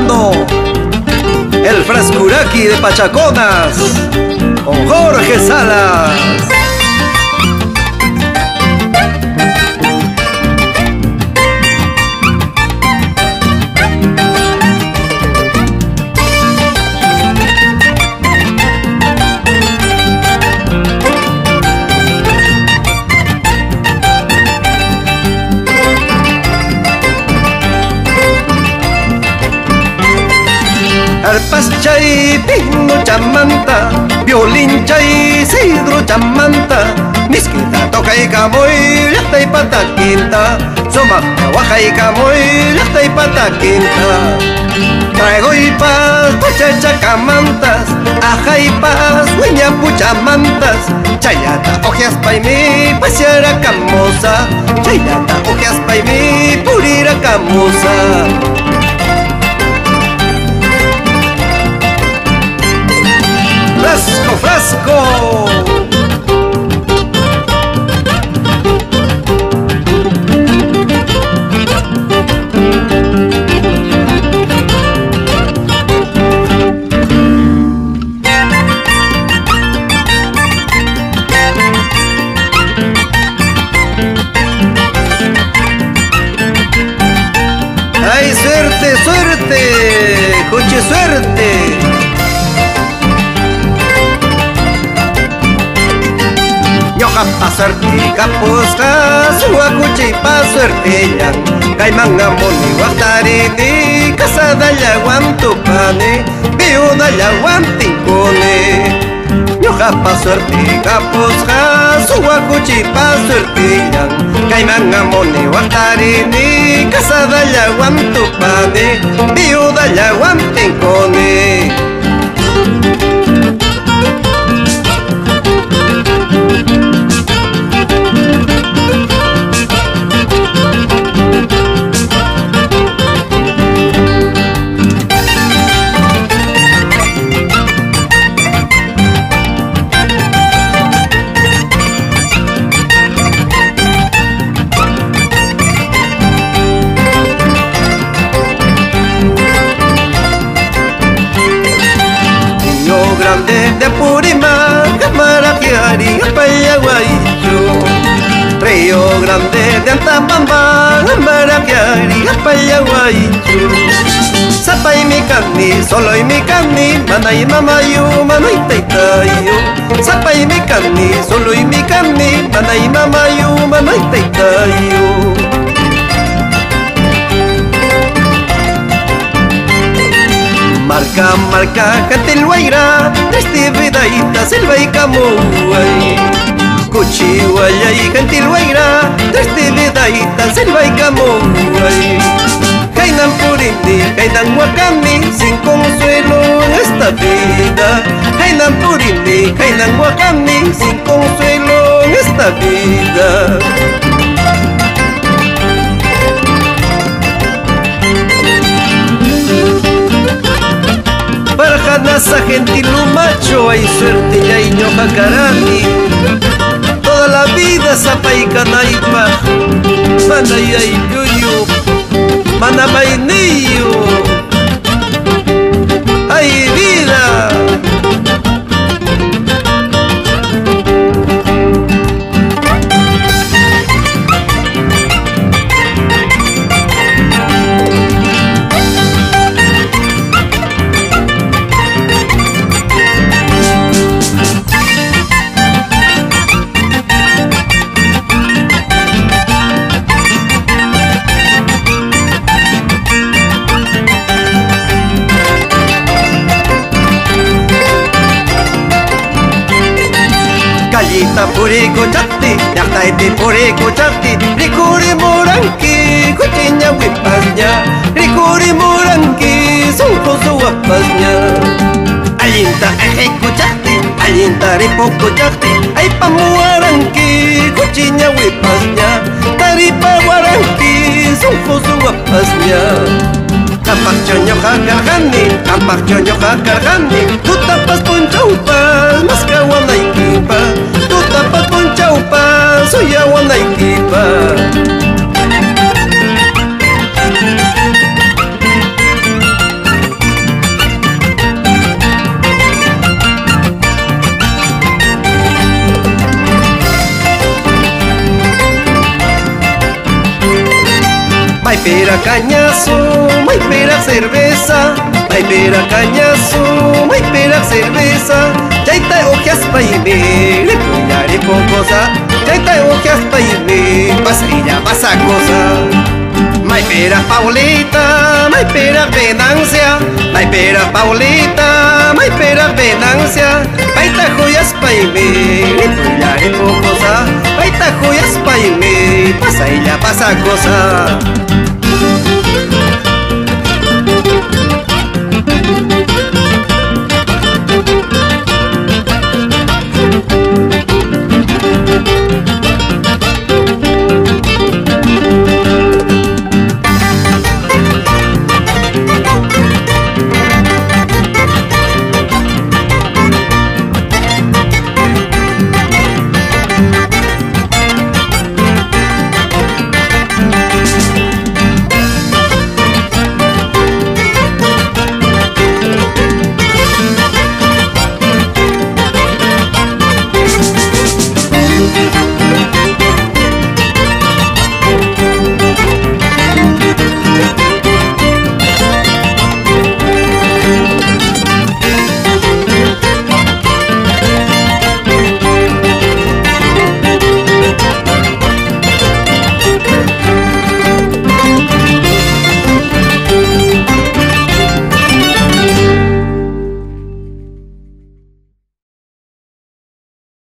presentando el Frescuraqui de Pachaconas con Jorge Salas. Arpas chay, pino chamanta, violín chay, sidro chamanta, misquita toca y camoy, lata y pata quinta, soma, guaja y camoy, lata y pata quinta. Traigo y paz, pachacha camantas, aja y paz, hueña puchamantas, chayata, ojeas pa' mí, paseara camosa, chayata, ojeas pa' mí, purira camosa. ¡Frasco, frasco! ¡Ay, suerte, suerte! ¡Coche, suerte! Pa suerte kapusqa suwakuchay pa suerte yan kaymangamuni waqtarini casadallawan tupani viudallawan tinkuni ñuqa pa suerte kapusqa suwakuchay pa suerte yan kaymangamuni waqtarini casadallawan tupani viudallawan tinkuni. De Purima, Camaraquiari, Payaguayo, Río Grande de Antapamba, Camaraquiari, Payaguayo, Zapa y mi cani, solo y mi cani, mana y mamayo, mano y taitayo, Zapa y mi cani, solo y mi cani, mana y mamayo, mano y taitayo. Marca, marca, Cantilhuayra, triste vidaita, selva y camuay. Cuchihuaya y Cantilhuayra, triste vidaita, selva y camuay. Kainan Purindi, Kainan Huacani, sin consuelo en esta vida. Kainan Purindi, Kainan Huacani, sin consuelo en esta vida. Nasa gentil macho hay suerte ya y ñoja carani toda la vida zapa y canaipa mana y ay yuyu mana mainillo ay vida. Callita purico chati, yaqtaiti purico chati, ricuri moranqui, cuchiña huipasña, ricuri moranqui, sunco suapasña. Allinta ejeco chati, allinta ripoco chati, ay pamuaranqui, cuchiña huipasña, taripa guaranqui, sunco suapasña. Campak chonyo jacargani, tu tapas ponchaupas, mas kawanaykipa, tu tapas ponchaupas, suyawanaykipa. pera cañazo, may pera cerveza, may pera cañazo, may pera cerveza. Chaita ojias pa ime, le puyare pocosa. Chaita ojias pa ime, pasa ella pasa cosa. May pera Paulita, may pera penancia, may pera Paulita, may pera penancia. Paita joyas pa ime, le puyare pocosa. Paita joyas pa ime, pasa ella pasa cosa.